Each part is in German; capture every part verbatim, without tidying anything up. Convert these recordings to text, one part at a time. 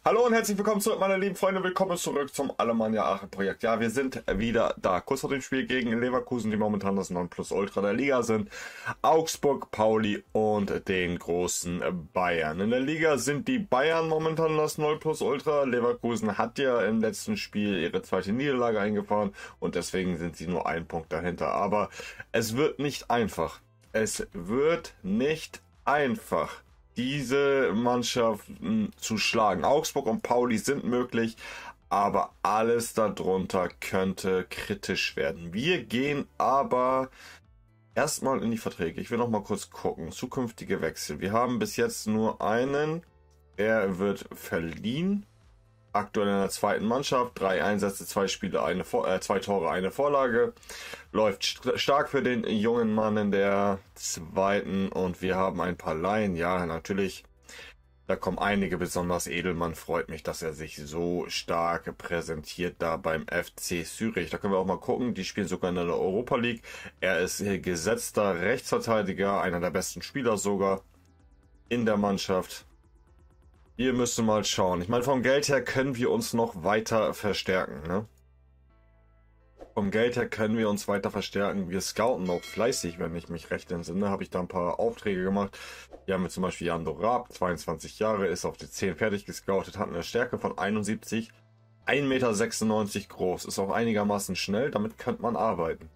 Hallo und herzlich willkommen zurück, meine lieben Freunde. Willkommen zurück zum Alemannia Aachen Projekt. Ja, wir sind wieder da. Kurz vor dem Spiel gegen Leverkusen, die momentan das Nonplusultra der Liga sind. Augsburg, Pauli und den großen Bayern. In der Liga sind die Bayern momentan das Nonplusultra. Leverkusen hat ja im letzten Spiel ihre zweite Niederlage eingefahren und deswegen sind sie nur einen Punkt dahinter. Aber es wird nicht einfach. Es wird nicht einfach, diese Mannschaften zu schlagen. Augsburg und Pauli sind möglich, aber alles darunter könnte kritisch werden. Wir gehen aber erstmal in die Verträge. Ich will noch mal kurz gucken. Zukünftige Wechsel. Wir haben bis jetzt nur einen. Er wird verliehen. Aktuell in der zweiten Mannschaft. Drei Einsätze, zwei Spiele, eine Vor äh, zwei Tore, eine Vorlage. Läuft st stark für den jungen Mann in der zweiten. Und wir haben ein paar Laien. Ja, natürlich. Da kommen einige, besonders Edelmann. Freut mich, dass er sich so stark präsentiert da beim F C Zürich. Da können wir auch mal gucken. Die spielen sogar in der Europa League. Er ist gesetzter Rechtsverteidiger. Einer der besten Spieler sogar in der Mannschaft. Ihr müsst mal schauen. Ich meine, vom Geld her können wir uns noch weiter verstärken, ne? Vom Geld her können wir uns weiter verstärken. Wir scouten noch fleißig, wenn ich mich recht entsinne. Habe ich da ein paar Aufträge gemacht. Wir haben jetzt zum Beispiel Jan Dorab, zweiundzwanzig Jahre, ist auf die zehn fertig gescoutet, hat eine Stärke von einundsiebzig, ein Meter sechsundneunzig groß, ist auch einigermaßen schnell, damit könnte man arbeiten.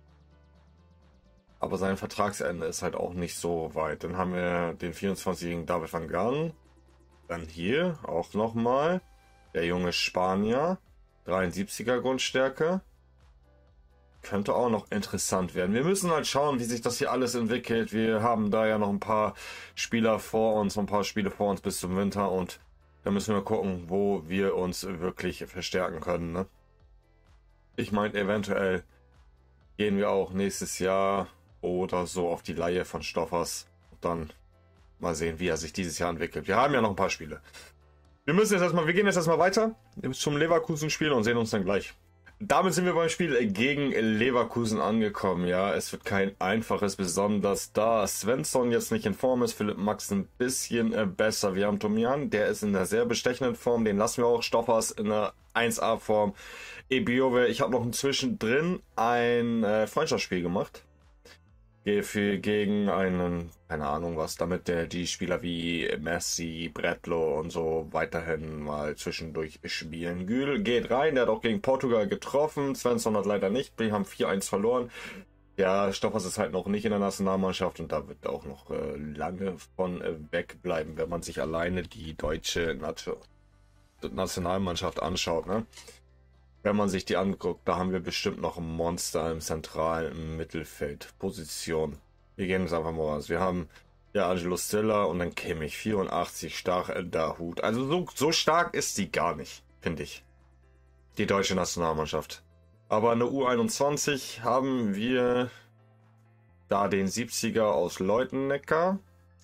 Aber sein Vertragsende ist halt auch nicht so weit. Dann haben wir den vierundzwanzigjährigen David van Gaal. Dann hier auch nochmal der junge Spanier, dreiundsiebziger Grundstärke. Könnte auch noch interessant werden. Wir müssen halt schauen, wie sich das hier alles entwickelt. Wir haben da ja noch ein paar Spieler vor uns, ein paar Spiele vor uns bis zum Winter. Und da müssen wir gucken, wo wir uns wirklich verstärken können, ne? Ich meine, eventuell gehen wir auch nächstes Jahr oder so auf die Leihe von Stoffers. Und dann mal sehen, wie er sich dieses Jahr entwickelt. Wir haben ja noch ein paar Spiele. Wir müssen jetzt erstmal, wir gehen jetzt erstmal weiter zum Leverkusen-Spiel und sehen uns dann gleich. Damit sind wir beim Spiel gegen Leverkusen angekommen. Ja, es wird kein einfaches, besonders da Svensson jetzt nicht in Form ist. Philipp Max ein bisschen äh, besser. Wir haben Tomian, der ist in einer sehr bestechenden Form. Den lassen wir auch. Stoffers in einer eins A Form. Ebiove, ich habe noch zwischendrin ein äh, Freundschaftsspiel gemacht. Für, gegen einen, keine Ahnung was, damit der die Spieler wie Messi, Bretlo und so weiterhin mal zwischendurch spielen. Gül geht rein, der hat auch gegen Portugal getroffen. Svensson hat leider nicht, wir haben vier eins verloren. Ja, Stoffers ist halt noch nicht in der Nationalmannschaft und da wird auch noch äh, lange von äh, wegbleiben, wenn man sich alleine die deutsche Nat Nationalmannschaft anschaut, ne? Wenn man sich die anguckt, da haben wir bestimmt noch ein Monster im zentralen Mittelfeld. Position. Wir gehen jetzt einfach mal was. Wir haben ja Angelo Stiller und dann Kimmich. vierundachtzig stark äh, Dahut. Also so, so stark ist sie gar nicht, finde ich. Die deutsche Nationalmannschaft. Aber in der U einundzwanzig haben wir da den siebziger aus Leutenneckar.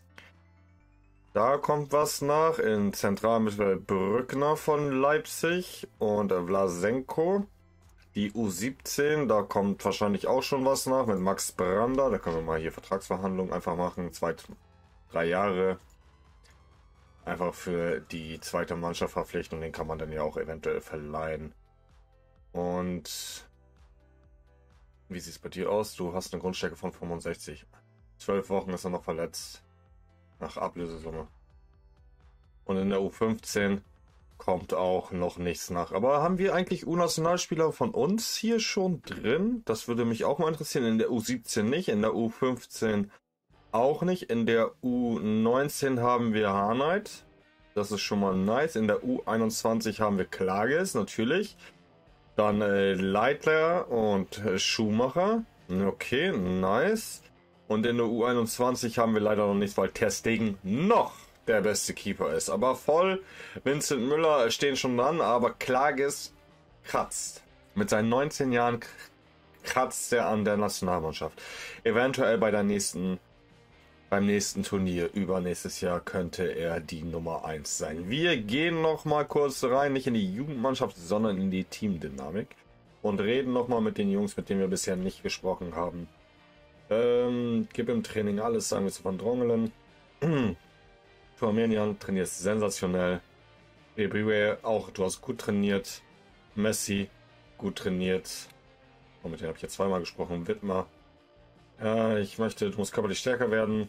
Da kommt was nach, in Zentralmittelfeld Brückner von Leipzig und Vlasenko. Die U siebzehn, da kommt wahrscheinlich auch schon was nach mit Max Brander. Da können wir mal hier Vertragsverhandlungen einfach machen. Zwei, drei Jahre. Einfach für die zweite Mannschaft verpflichten und den kann man dann ja auch eventuell verleihen. Und wie sieht es bei dir aus? Du hast eine Grundstärke von fünfundsechzig. Zwölf Wochen ist er noch verletzt. Nach Ablösesumme. Und in der U fünfzehn kommt auch noch nichts nach. Aber haben wir eigentlich U-Nationalspieler von uns hier schon drin? Das würde mich auch mal interessieren. In der U siebzehn nicht, in der U fünfzehn auch nicht. In der U neunzehn haben wir Harnight. Das ist schon mal nice. In der U einundzwanzig haben wir Klages, natürlich. Dann äh, Leitler und äh, Schumacher. Okay, nice. Und in der U einundzwanzig haben wir leider noch nichts, weil Ter Stegen noch der beste Keeper ist. Aber voll, Vincent Müller stehen schon dran, aber Klages kratzt. Mit seinen neunzehn Jahren kratzt er an der Nationalmannschaft. Eventuell bei der nächsten, beim nächsten Turnier, übernächstes Jahr, könnte er die Nummer eins sein. Wir gehen noch mal kurz rein, nicht in die Jugendmannschaft, sondern in die Teamdynamik. Und reden noch mal mit den Jungs, mit denen wir bisher nicht gesprochen haben. Ähm, gib im Training alles, sagen wir zu Van Drongelen. Turmenian trainiert sensationell. Everywhere auch, du hast gut trainiert. Messi, gut trainiert. Oh, mit dem habe ich jetzt zweimal gesprochen. Widmer. Ja, ich möchte, du musst körperlich stärker werden.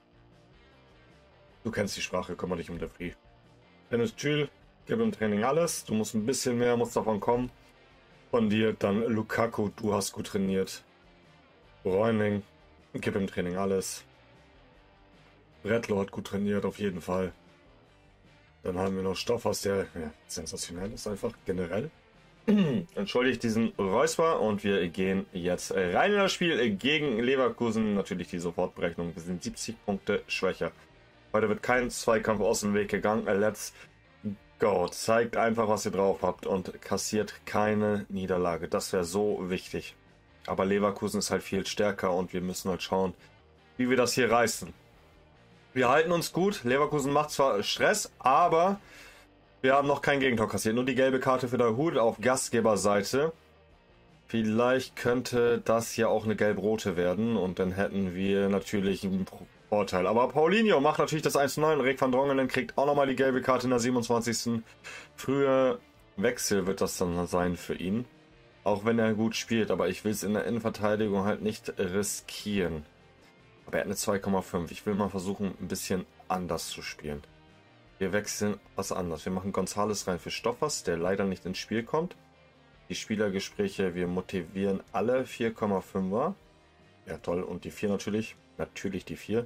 Du kennst die Sprache, kümmere dich um De Vries. Dennis Jules, gib im Training alles. Du musst ein bisschen mehr, muss davon kommen. Von dir dann Lukaku, du hast gut trainiert. Bräuning, gib im Training alles. Bretlo hat gut trainiert, auf jeden Fall. Dann haben wir noch Stoffhaus, der ja, sensationell ist einfach, generell. Entschuldigt diesen Räusper und wir gehen jetzt rein in das Spiel gegen Leverkusen. Natürlich die Sofortberechnung, wir sind siebzig Punkte schwächer. Heute wird kein Zweikampf aus dem Weg gegangen. Let's go. Zeigt einfach, was ihr drauf habt und kassiert keine Niederlage. Das wäre so wichtig. Aber Leverkusen ist halt viel stärker und wir müssen halt schauen, wie wir das hier reißen. Wir halten uns gut. Leverkusen macht zwar Stress, aber wir haben noch kein Gegentor kassiert. Nur die gelbe Karte für der Hut auf Gastgeberseite. Vielleicht könnte das hier auch eine gelb-rote werden und dann hätten wir natürlich einen Vorteil. Aber Paulinho macht natürlich das eins zu neun. Rick van Drongelen kriegt auch nochmal die gelbe Karte in der siebenundzwanzigsten Früher Wechsel wird das dann sein für ihn. Auch wenn er gut spielt, aber ich will es in der Innenverteidigung halt nicht riskieren. Aber er hat eine zwei Komma fünf. Ich will mal versuchen, ein bisschen anders zu spielen. Wir wechseln was anderes. Wir machen Gonzales rein für Stoffers, der leider nicht ins Spiel kommt. Die Spielergespräche, wir motivieren alle vier Komma fünfer. Ja, toll. Und die vier natürlich. Natürlich die vier.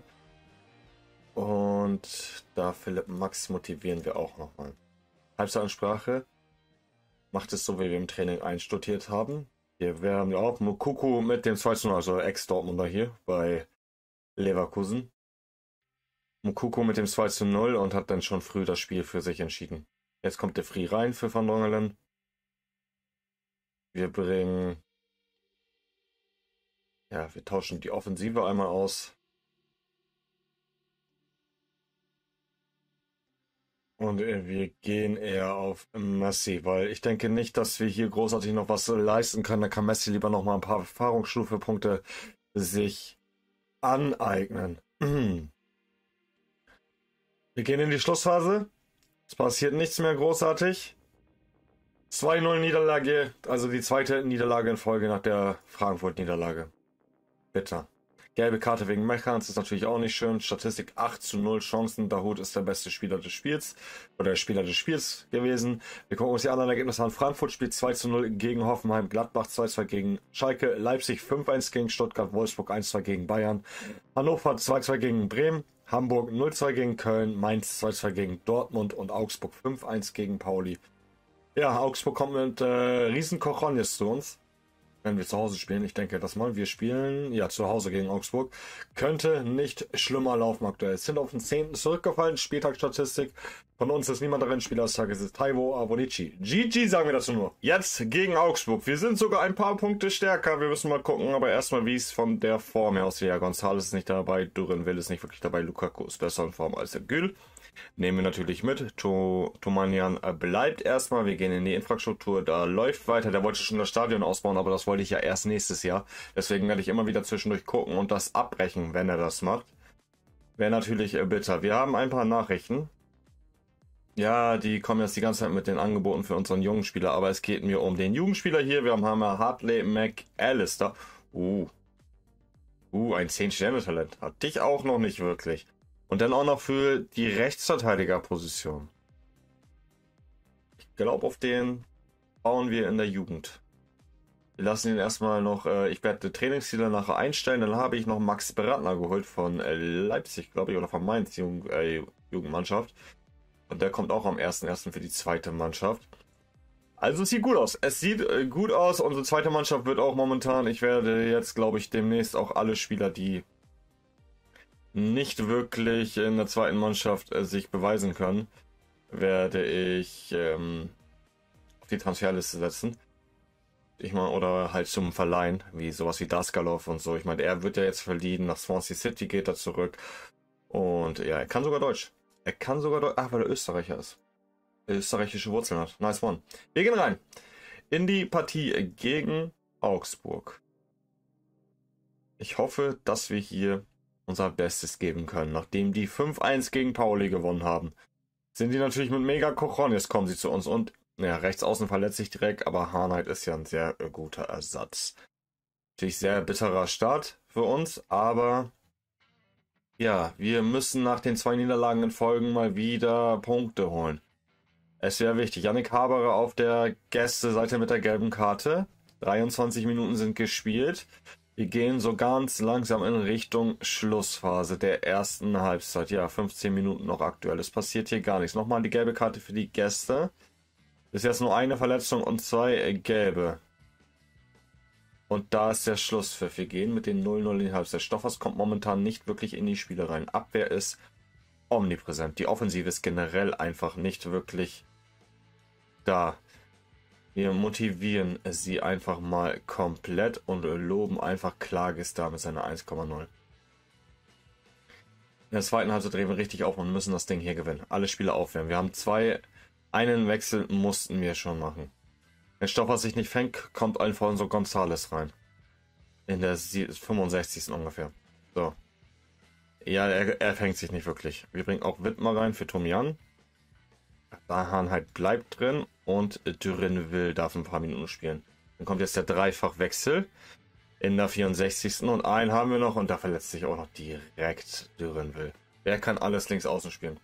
Und da Philipp Max motivieren wir auch nochmal. Halbzeitansprache. Macht es so, wie wir im Training einstudiert haben. Hier werden wir auch Moukoko mit dem zwei zu null, also Ex-Dortmunder hier bei Leverkusen. Moukoko mit dem zwei zu null und hat dann schon früh das Spiel für sich entschieden. Jetzt kommt der Free rein für Van Drongelen. Wir bringen... Ja, wir tauschen die Offensive einmal aus. Und wir gehen eher auf Messi, weil ich denke nicht, dass wir hier großartig noch was leisten können. Da kann Messi lieber noch mal ein paar Erfahrungsstufepunkte sich aneignen. Wir gehen in die Schlussphase. Es passiert nichts mehr großartig. zwei null Niederlage, also die zweite Niederlage in Folge nach der Frankfurt-Niederlage. Bitter. Gelbe Karte wegen Mechans ist natürlich auch nicht schön. Statistik acht zu null Chancen. Dahut ist der beste Spieler des Spiels. Oder der Spieler des Spiels gewesen. Wir gucken uns die anderen Ergebnisse an. Frankfurt spielt zwei zu null gegen Hoffenheim. Gladbach zwei zu zwei gegen Schalke. Leipzig fünf eins gegen Stuttgart. Wolfsburg eins zu zwei gegen Bayern. Hannover zwei zu zwei gegen Bremen. Hamburg null zu zwei gegen Köln. Mainz zwei zu zwei gegen Dortmund. Und Augsburg fünf eins gegen Pauli. Ja, Augsburg kommt mit äh, riesen Kochonjes zu uns. Wenn wir zu Hause spielen, ich denke das mal, wir spielen ja zu Hause gegen Augsburg, könnte nicht schlimmer laufen aktuell. Es sind auf den zehnten zurückgefallen, Spieltagsstatistik. Von uns ist niemand darin, Spieler des Tages ist Taiwo Awonichi. G G sagen wir dazu nur. Jetzt gegen Augsburg. Wir sind sogar ein paar Punkte stärker, wir müssen mal gucken, aber erstmal wie es von der Form her aussieht. Ja, Gonzales ist nicht dabei, Durin Will ist nicht wirklich dabei, Lukaku ist besser in Form als der Gül. Nehmen wir natürlich mit. Tomanian bleibt erstmal. Wir gehen in die Infrastruktur. Da läuft weiter. Der wollte schon das Stadion ausbauen, aber das wollte ich ja erst nächstes Jahr. Deswegen werde ich immer wieder zwischendurch gucken und das abbrechen, wenn er das macht. Wäre natürlich bitter. Wir haben ein paar Nachrichten. Ja, die kommen jetzt die ganze Zeit mit den Angeboten für unseren jungen Spieler, aber es geht mir um den Jugendspieler hier. Wir haben Hammer Hartley McAllister. Uh. Uh, ein zehn-Sterne-Talent. Hatte ich auch noch nicht wirklich. Und dann auch noch für die Rechtsverteidigerposition. Ich glaube, auf den bauen wir in der Jugend. Wir lassen ihn erstmal noch, äh, ich werde die Trainingsziele nachher einstellen. Dann habe ich noch Max Beratner geholt von äh, Leipzig, glaube ich, oder von Mainz Jugend, äh, Jugendmannschaft. Und der kommt auch am ersten ersten für die zweite Mannschaft. Also es sieht gut aus. Es sieht äh, gut aus. Unsere zweite Mannschaft wird auch momentan, ich werde jetzt, glaube ich, demnächst auch alle Spieler, die nicht wirklich in der zweiten Mannschaft äh, sich beweisen können, werde ich ähm, auf die Transferliste setzen. Ich meine, oder halt zum Verleihen, wie sowas wie Daskalov und so. Ich meine, er wird ja jetzt verliehen, nach Swansea City geht er zurück. Und ja, er kann sogar Deutsch. Er kann sogar Deutsch, ach, weil er Österreicher ist. Österreichische Wurzeln hat. Nice one. Wir gehen rein in die Partie gegen Augsburg. Ich hoffe, dass wir hier unser Bestes geben können, nachdem die fünf eins gegen Pauli gewonnen haben. sind die natürlich mit mega Kochon. Jetzt kommen sie zu uns und ja, rechts außen verletzt sich direkt, aber Harnight ist ja ein sehr äh, guter Ersatz. Natürlich sehr bitterer Start für uns, aber ja, wir müssen nach den zwei Niederlagen in Folgen mal wieder Punkte holen. Es wäre wichtig. Yannick Haberer auf der Gästeseite mit der gelben Karte. dreiundzwanzig Minuten sind gespielt. Wir gehen so ganz langsam in Richtung Schlussphase der ersten Halbzeit. Ja, fünfzehn Minuten noch aktuell. Es passiert hier gar nichts. Nochmal die gelbe Karte für die Gäste. Bis jetzt nur eine Verletzung und zwei gelbe. Und da ist der Schlusspfiff. Wir gehen mit den null null in die Halbzeit. Stoffers kommt momentan nicht wirklich in die Spiele rein. Abwehr ist omnipräsent. Die Offensive ist generell einfach nicht wirklich da. Wir motivieren sie einfach mal komplett und loben einfach Klagestar mit seiner eins Komma null. In der zweiten Halbzeit drehen wir richtig auf und müssen das Ding hier gewinnen. Alle Spiele aufwärmen. Wir haben zwei, einen Wechsel mussten wir schon machen. Wenn Stoffers sich nicht fängt, kommt Alfonso González rein. In der fünfundsechzigsten ungefähr. So. Ja, er, er fängt sich nicht wirklich. Wir bringen auch Wittmer rein für Tomian. Harnight bleibt drin und Dürrenwil darf ein paar Minuten spielen. Dann kommt jetzt der Dreifachwechsel in der vierundsechzigsten und einen haben wir noch und da verletzt sich auch noch direkt Dürrenwil. Der kann alles links außen spielen.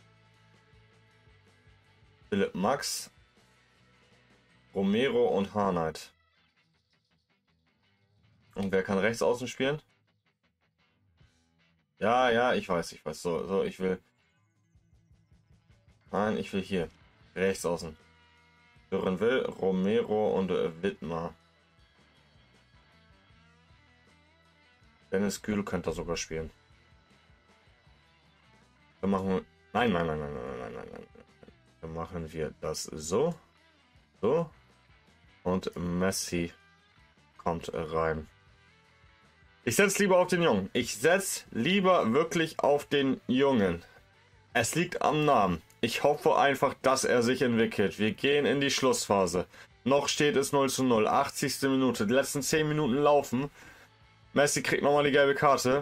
Philipp Max, Romero und Harnight. Und wer kann rechts außen spielen? Ja, ja, ich weiß, ich weiß. So, so, ich will... Nein, ich will hier. Rechts außen. Dürrenwil, Romero und äh, Wittmer. Dennis Gül könnte sogar spielen. Dann machen wir... Nein, nein, nein, nein, nein, nein, nein, nein. Dann machen wir das so. So. Und Messi kommt rein. Ich setze lieber auf den Jungen. Ich setze lieber wirklich auf den Jungen. Es liegt am Namen. Ich hoffe einfach, dass er sich entwickelt. Wir gehen in die Schlussphase. Noch steht es null zu null. achtzigste Minute. Die letzten zehn Minuten laufen. Messi kriegt nochmal die gelbe Karte.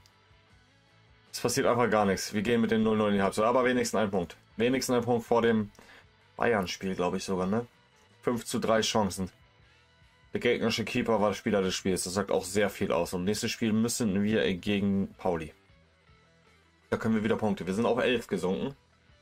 Es passiert einfach gar nichts. Wir gehen mit den null null in die Halbzeit. Aber wenigstens ein Punkt. Wenigstens ein Punkt vor dem Bayern-Spiel, glaube ich sogar, ne? fünf zu drei Chancen. Der gegnerische Keeper war der Spieler des Spiels. Das sagt auch sehr viel aus. Und nächstes Spiel müssen wir gegen Pauli. Da können wir wieder Punkte. Wir sind auf elf gesunken.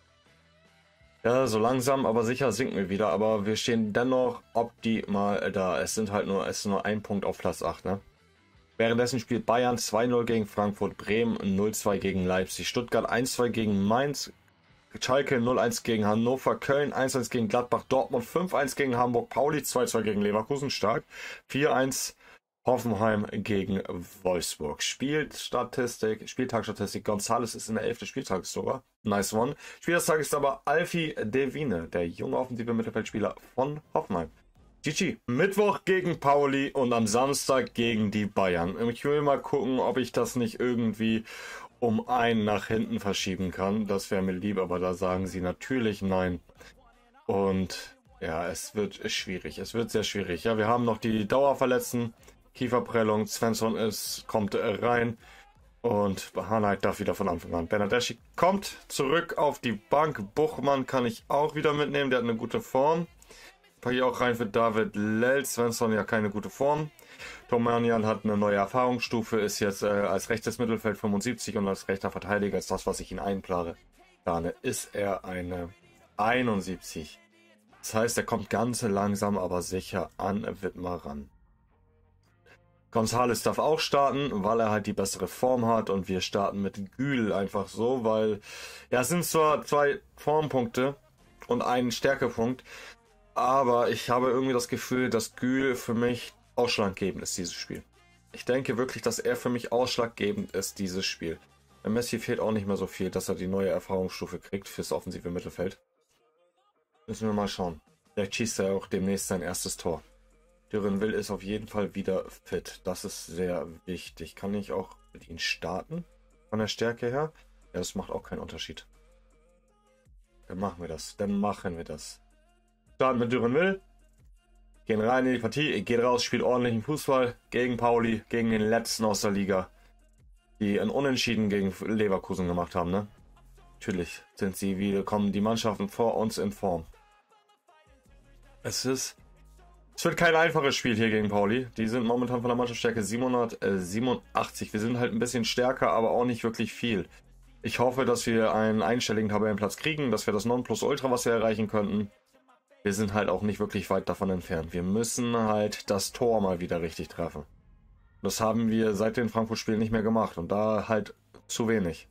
Ja, so langsam, aber sicher sinken wir wieder. Aber wir stehen dennoch optimal da. Es sind halt nur, es ist nur ein Punkt auf Platz acht, ne? Währenddessen spielt Bayern zwei null gegen Frankfurt, Bremen null zwei gegen Leipzig, Stuttgart eins zwei gegen Mainz, Schalke null eins gegen Hannover, Köln eins eins gegen Gladbach, Dortmund fünf eins gegen Hamburg, Pauli zwei zwei gegen Leverkusen, stark, vier eins Hoffenheim gegen Wolfsburg. Spielstatistik, Spieltagsstatistik, González ist in der elften Spieltags sogar, nice one. Spieler des Tages ist aber Alfie Devine, der junge offensive Mittelfeldspieler von Hoffenheim. G G. Mittwoch gegen Pauli und am Samstag gegen die Bayern. Ich will mal gucken, ob ich das nicht irgendwie um einen nach hinten verschieben kann. Das wäre mir lieb, aber da sagen sie natürlich nein. Und ja, es wird schwierig. Es wird sehr schwierig. Ja, wir haben noch die Dauerverletzten. Kieferprellung. Svensson ist, kommt rein. Und Harnight darf wieder von Anfang an. Bernardeschi kommt zurück auf die Bank. Buchmann kann ich auch wieder mitnehmen. Der hat eine gute Form. Packe ich auch rein für David Lell. Svensson ja keine gute Form. Tomanian hat eine neue Erfahrungsstufe, ist jetzt äh, als rechtes Mittelfeld fünfundsiebzig und als rechter Verteidiger ist das, was ich ihn einplane. Plane, ist er eine einundsiebzig. Das heißt, er kommt ganz langsam, aber sicher an Wittmer ran. González darf auch starten, weil er halt die bessere Form hat und wir starten mit Gül einfach so, weil ja, es sind zwar zwei Formpunkte und ein Stärkepunkt, aber ich habe irgendwie das Gefühl, dass Gül für mich ausschlaggebend ist, dieses Spiel. Ich denke wirklich, dass er für mich ausschlaggebend ist, dieses Spiel. Bei Messi fehlt auch nicht mehr so viel, dass er die neue Erfahrungsstufe kriegt fürs offensive Mittelfeld. Müssen wir mal schauen. Vielleicht schießt er auch demnächst sein erstes Tor. Dürrenwil ist auf jeden Fall wieder fit. Das ist sehr wichtig. Kann ich auch mit ihm starten? Von der Stärke her? Ja, das macht auch keinen Unterschied. Dann machen wir das. Dann machen wir das. Starten mit Dürrenwil. Gehen rein in die Partie, geht raus, spielt ordentlichen Fußball gegen Pauli, gegen den letzten aus der Liga, die ein Unentschieden gegen Leverkusen gemacht haben, ne? Natürlich sind sie wieder, kommen die Mannschaften vor uns in Form. Es ist, es wird kein einfaches Spiel hier gegen Pauli. Die sind momentan von der Mannschaftsstärke siebenhundertsiebenundachtzig. Wir sind halt ein bisschen stärker, aber auch nicht wirklich viel. Ich hoffe, dass wir einen einstelligen Tabellenplatz kriegen, dass wir das Nonplusultra, was wir erreichen könnten. Wir sind halt auch nicht wirklich weit davon entfernt. Wir müssen halt das Tor mal wieder richtig treffen. Das haben wir seit den Frankfurt-Spielen nicht mehr gemacht und da halt zu wenig.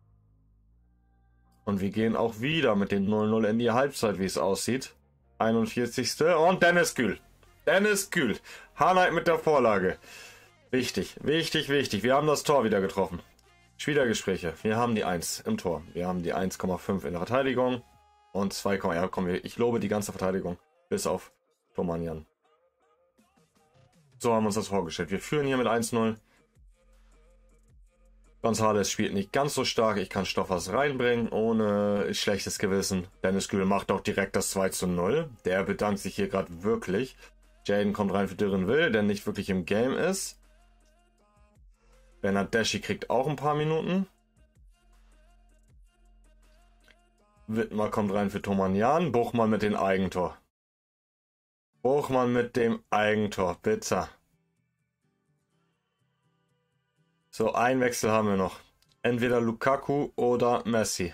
Und wir gehen auch wieder mit dem null null in die Halbzeit, wie es aussieht. einundvierzigste Und Dennis Gül. Dennis Gül. Harnight mit der Vorlage. Wichtig, wichtig, wichtig. Wir haben das Tor wieder getroffen. Spielergespräche. Wir haben die eins im Tor. Wir haben die eins Komma fünf in der Verteidigung. Und zwei, ja, komm, ich lobe die ganze Verteidigung. Bis auf Tomanian. So haben wir uns das vorgestellt. Wir führen hier mit eins null. González spielt nicht ganz so stark. Ich kann Stoffers reinbringen, ohne schlechtes Gewissen. Dennis Gül macht auch direkt das zwei zu null. Der bedankt sich hier gerade wirklich. Jaden kommt rein für Dyran Will, der nicht wirklich im Game ist. Bernardeschi kriegt auch ein paar Minuten. Wittmer kommt rein für Tomanian. Buchmann mit dem Eigentor. Buchmann mit dem Eigentor, bitte. So, ein Wechsel haben wir noch. Entweder Lukaku oder Messi.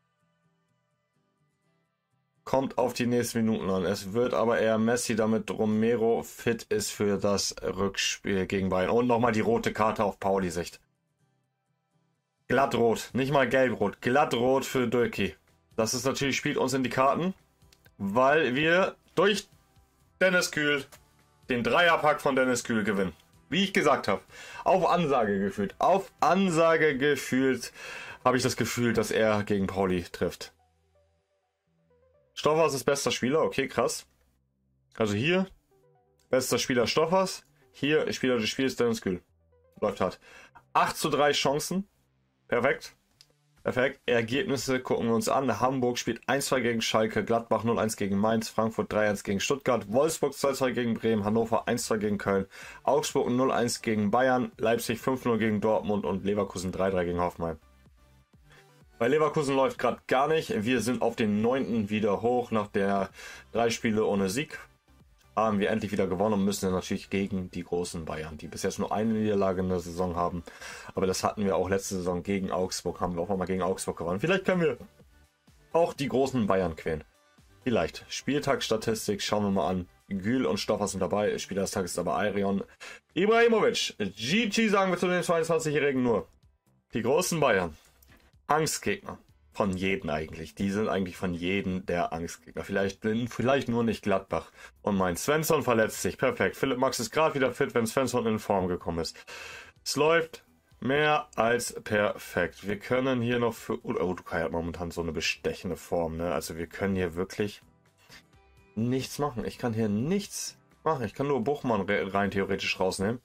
Kommt auf die nächsten Minuten an. Es wird aber eher Messi, damit Romero fit ist für das Rückspiel gegen Bayern. Und nochmal die rote Karte auf Pauli-Sicht. Glattrot, nicht mal gelbrot. Glattrot für Dölki. Das ist natürlich, spielt uns in die Karten, weil wir durch Dennis Gül den Dreierpack von Dennis Gül gewinnen. Wie ich gesagt habe, auf Ansage gefühlt. Auf Ansage gefühlt habe ich das Gefühl, dass er gegen Pauli trifft. Stoffers ist bester Spieler, okay, krass. Also hier, bester Spieler Stoffers. Hier, Spieler des Spiels Dennis Gül. Läuft hart. acht zu drei Chancen. Perfekt. Perfekt. Ergebnisse gucken wir uns an. Hamburg spielt eins zwei gegen Schalke, Gladbach null eins gegen Mainz, Frankfurt drei eins gegen Stuttgart, Wolfsburg zwei zwei gegen Bremen, Hannover eins zwei gegen Köln, Augsburg null eins gegen Bayern, Leipzig fünf null gegen Dortmund und Leverkusen drei drei gegen Hoffenheim. Bei Leverkusen läuft gerade gar nicht. Wir sind auf den neunten wieder hoch nach der drei Spiele ohne Sieg. Haben wir endlich wieder gewonnen und müssen dann natürlich gegen die großen Bayern, die bis jetzt nur eine Niederlage in der Saison haben. Aber das hatten wir auch letzte Saison gegen Augsburg, haben wir auch mal gegen Augsburg gewonnen. Vielleicht können wir auch die großen Bayern quälen. Vielleicht. Spieltagsstatistik schauen wir mal an. Gül und Stoffers sind dabei. Spieler des Tages ist aber Arion Ibrahimovic. G G sagen wir zu den zweiundzwanzigjährigen nur. Die großen Bayern. Angstgegner. Von jedem eigentlich. Die sind eigentlich von jedem der Angstgegner. Vielleicht, vielleicht nur nicht Gladbach. Und mein Svensson verletzt sich. Perfekt. Philipp Max ist gerade wieder fit, wenn Svensson in Form gekommen ist. Es läuft mehr als perfekt. Wir können hier noch für... Oh, Udukai hat momentan so eine bestechende Form, ne? Also wir können hier wirklich nichts machen. Ich kann hier nichts machen. Ich kann nur Buchmann rein theoretisch rausnehmen.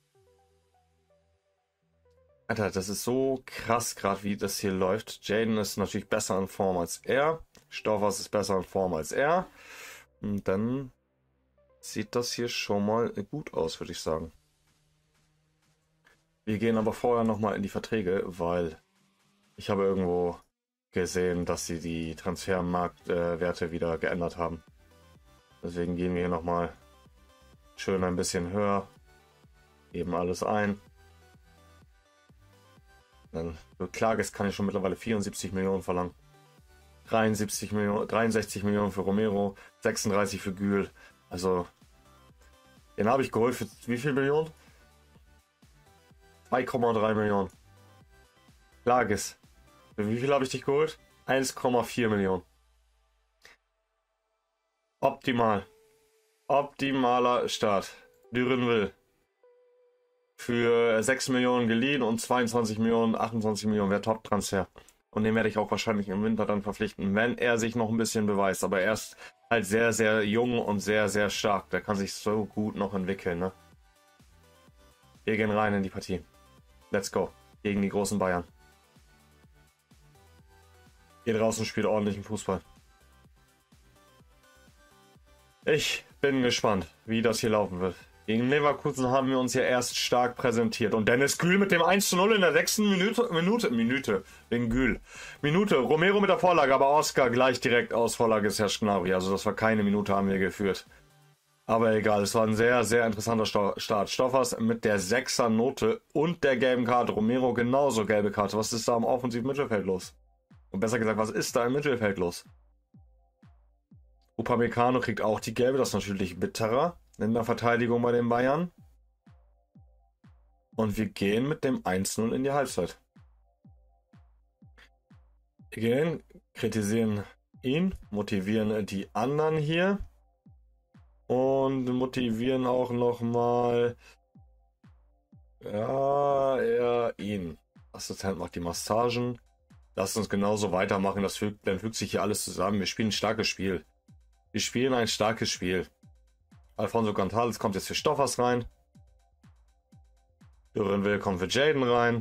Alter, das ist so krass gerade, wie das hier läuft. Jaden ist natürlich besser in Form als er. Stoffers ist besser in Form als er. Und dann sieht das hier schon mal gut aus, würde ich sagen. Wir gehen aber vorher nochmal in die Verträge, weil ich habe irgendwo gesehen, dass sie die Transfermarktwerte äh, wieder geändert haben. Deswegen gehen wir hier nochmal schön ein bisschen höher. Geben alles ein. Dann für Klages kann ich schon mittlerweile vierundsiebzig Millionen verlangen. dreiundsiebzig Millionen, dreiundsechzig Millionen für Romero, sechsunddreißig für Gül. Also, den habe ich geholt für wie viel Millionen? zwei Komma drei Millionen. Klages. Für wie viel habe ich dich geholt? eins Komma vier Millionen. Optimal. Optimaler Start. Dyran Will. Für sechs Millionen geliehen und zweiundzwanzig Millionen, achtundzwanzig Millionen wäre Top-Transfer. Und den werde ich auch wahrscheinlich im Winter dann verpflichten, wenn er sich noch ein bisschen beweist. Aber er ist halt sehr, sehr jung und sehr, sehr stark. Der kann sich so gut noch entwickeln, ne? Wir gehen rein in die Partie. Let's go. Gegen die großen Bayern. Geht raus und spielt ordentlichen Fußball. Ich bin gespannt, wie das hier laufen wird. Gegen Leverkusen haben wir uns ja erst stark präsentiert. Und Dennis Gül mit dem eins zu null in der sechsten Minute, Minute, Minute, wegen Gül. Minute, Romero mit der Vorlage, aber Oscar gleich direkt aus Vorlage ist Herr Gnabry. Also das war keine Minute, haben wir geführt. Aber egal, es war ein sehr, sehr interessanter Start. Stoffers mit der sechser Note und der gelben Karte. Romero genauso gelbe Karte. Was ist da im offensiven Mittelfeld los? Und besser gesagt, was ist da im Mittelfeld los? Upamecano kriegt auch die gelbe, das ist natürlich bitterer in der Verteidigung bei den Bayern. Und wir gehen mit dem eins null in die Halbzeit. Wir gehen, kritisieren ihn, motivieren die anderen hier. Und motivieren auch nochmal ja, er ihn. Assistent macht die Massagen. Lasst uns genauso weitermachen, das fügt, dann fügt sich hier alles zusammen. Wir spielen ein starkes Spiel. Wir spielen ein starkes Spiel. Alfonso González kommt jetzt für Stoffers rein. Durenville kommt für Jaden rein.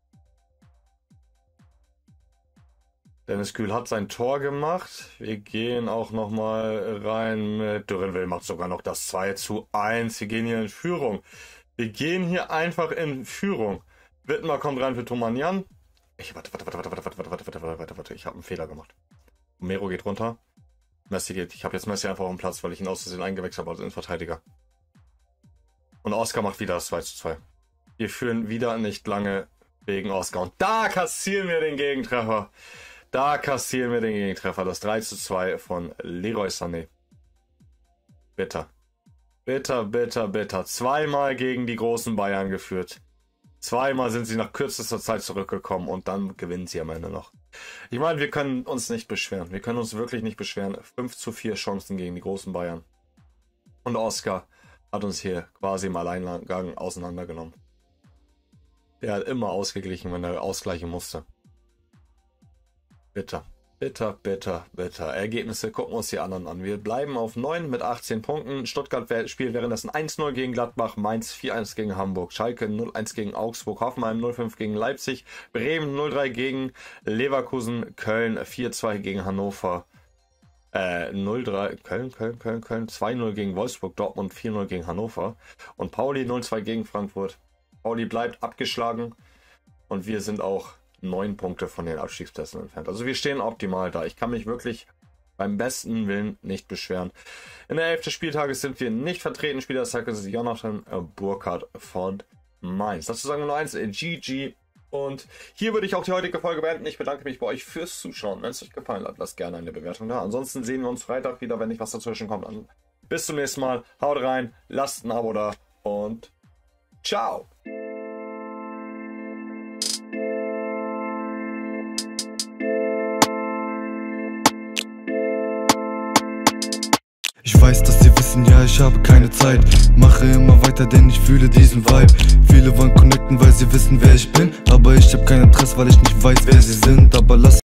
Dennis Gül hat sein Tor gemacht. Wir gehen auch nochmal rein mit Durenville macht sogar noch das zwei zu eins. Wir gehen hier in Führung. Wir gehen hier einfach in Führung. Wittmer kommt rein für Tomanian. Ich warte, warte, warte, warte, warte, warte, warte, warte, warte, warte. Ich habe einen Fehler gemacht. Romero geht runter. Messi geht. Ich habe jetzt Messi einfach auf dem Platz, weil ich ihn aus Versehen eingewechselt habe als Innenverteidiger. Und Oscar macht wieder das zwei zu zwei. Wir führen wieder nicht lange wegen Oscar. Und da kassieren wir den Gegentreffer. Da kassieren wir den Gegentreffer. Das drei zu zwei von Leroy Sané. Bitter. Bitter, bitter, bitter. Zweimal gegen die großen Bayern geführt. Zweimal sind sie nach kürzester Zeit zurückgekommen und dann gewinnen sie am Ende noch. Ich meine, wir können uns nicht beschweren. Wir können uns wirklich nicht beschweren. fünf zu vier Chancen gegen die großen Bayern. Und Oscar hat uns hier quasi im Alleingang auseinandergenommen. Der hat immer ausgeglichen, wenn er ausgleichen musste. Bitter. Bitter, bitter, bitter. Ergebnisse gucken uns die anderen an. Wir bleiben auf neun mit achtzehn Punkten. Stuttgart spielt währenddessen eins null gegen Gladbach, Mainz vier eins gegen Hamburg, Schalke null eins gegen Augsburg, Hoffenheim null fünf gegen Leipzig, Bremen null drei gegen Leverkusen, Köln vier zwei gegen Hannover, äh, null drei, Köln, Köln, Köln, Köln, zwei null gegen Wolfsburg, Dortmund vier null gegen Hannover und Pauli null zwei gegen Frankfurt. Pauli bleibt abgeschlagen und wir sind auch neun Punkte von den Abstiegsplätzen entfernt. Also wir stehen optimal da. Ich kann mich wirklich beim besten Willen nicht beschweren. In der Hälfte des Spieltages sind wir nicht vertreten. Spielertag ist Jonathan Burkhardt von Mainz. Dazu sagen wir nur eins, G G. Und hier würde ich auch die heutige Folge beenden. Ich bedanke mich bei euch fürs Zuschauen. Wenn es euch gefallen hat, lasst gerne eine Bewertung da. Ansonsten sehen wir uns Freitag wieder, wenn nicht was dazwischen kommt. Bis zum nächsten Mal. Haut rein, lasst ein Abo da und ciao. Ich weiß, dass sie wissen, ja, ich habe keine Zeit. Mache immer weiter, denn ich fühle diesen Vibe. Viele wollen connecten, weil sie wissen, wer ich bin. Aber ich hab kein Interesse, weil ich nicht weiß, wer sie sind. Aber lass